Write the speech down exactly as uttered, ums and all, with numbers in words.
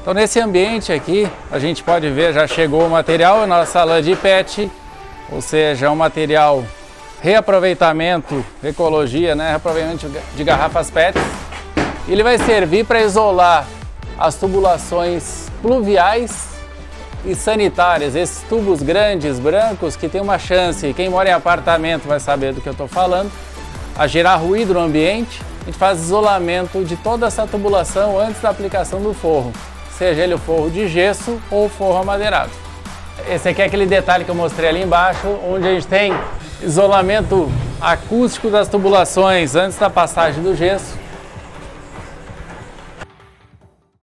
Então nesse ambiente aqui, a gente pode ver, já chegou o material, a nossa lã de P E T, ou seja, um material reaproveitamento, ecologia, né? Reaproveitamento de garrafas P E T. Ele vai servir para isolar as tubulações pluviais e sanitárias, esses tubos grandes, brancos, que tem uma chance, quem mora em apartamento vai saber do que eu estou falando, a gerar ruído no ambiente. A gente faz isolamento de toda essa tubulação antes da aplicação do forro, seja ele o forro de gesso ou o forro amadeirado. Esse aqui é aquele detalhe que eu mostrei ali embaixo, onde a gente tem isolamento acústico das tubulações antes da passagem do gesso.